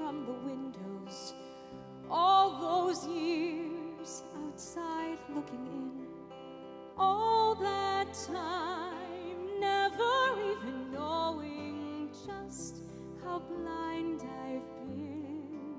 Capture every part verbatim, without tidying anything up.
from the windows, all those years outside looking in, all that time never even knowing just how blind I've been.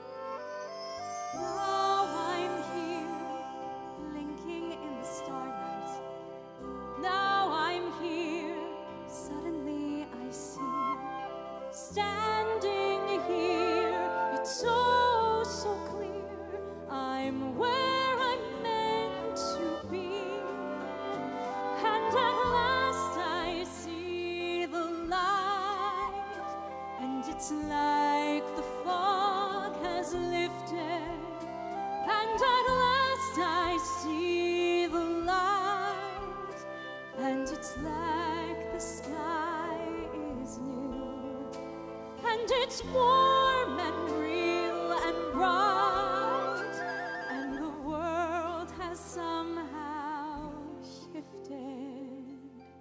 Now I'm here, blinking in the starlight. Now I'm here, suddenly I see, standing here, it's so, so clear, I'm where I'm meant to be. And at last I see the light, and it's like the fog has lifted. And at last I see the light, and it's like the sky is new, and it's warm and real and bright, and the world has somehow shifted.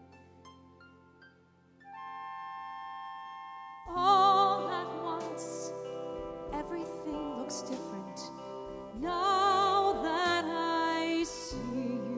All at once, everything looks different now that I see you.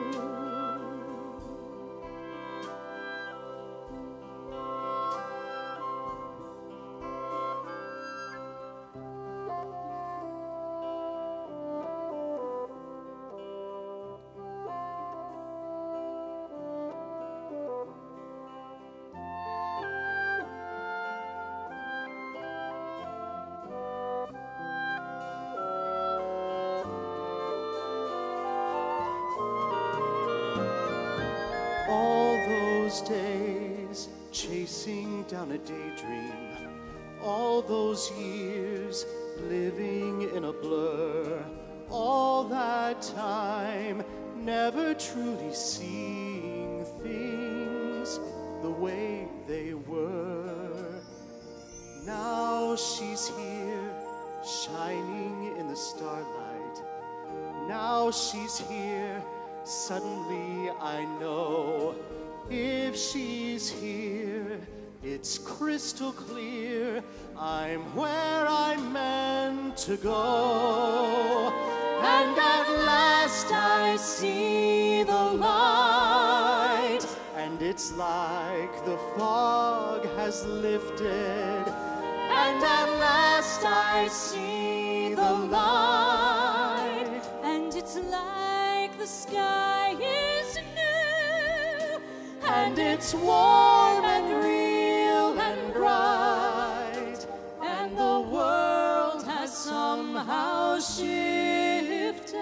All those days chasing down a daydream, all those years living in a blur, all that time never truly seeing things the way they were. Now she's here, shining in the starlight. Now she's here, suddenly I know, if she's here, it's crystal clear, I'm where I'm meant to go. And at last I see the light, and it's like the fog has lifted. And at last I see the light, and it's like the sky is new, and it's warm and real and bright, and the world has somehow shifted.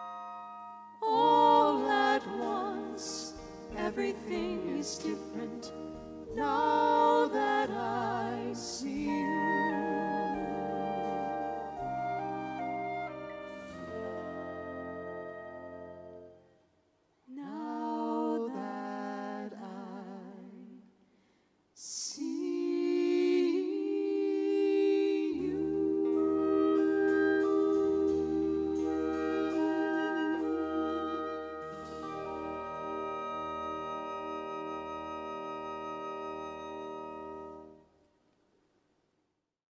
All at once, everything is different